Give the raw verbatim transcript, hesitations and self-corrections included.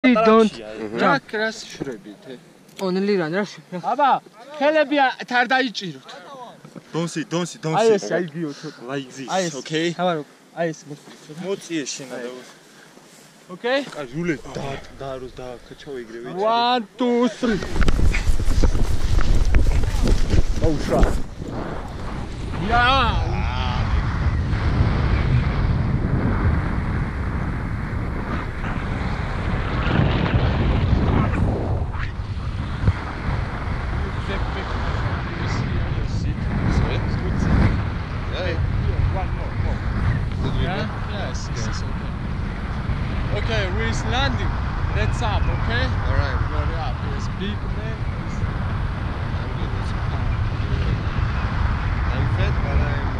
don't Jack ras შვრებით. only run rush. აბა, ხელები თარ დაიჭიროთ. Don't see, don't see, don't აი see. ეს აი გიოთ. Like this, აი ეს. okay? აბა, აი ეს მოწია. მოწიე შენ და Okay? აი რულე და და როს და ჩავიგრე ვიცი. one two three. აუშა. Yeah. Okay, we're landing. Let's up, okay? Alright. You're up. Yes, big man. I'm good. I'm fat, but I'm